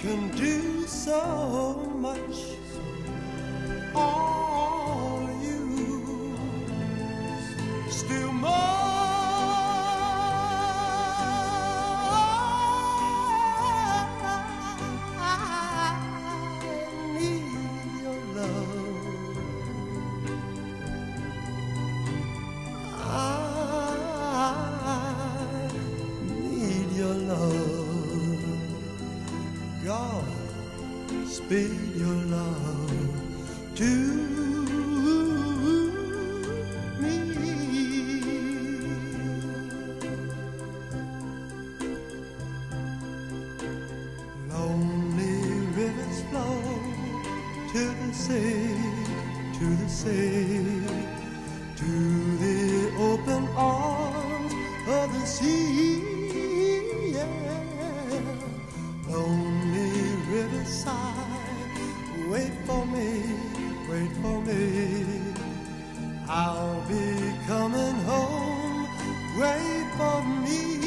can do so much. All you still more. God, speed your love to me. Lonely rivers flow to the sea, to the sea, to the open arms of the sea. Lonely riverside, wait for me, wait for me. I'll be coming home, wait for me.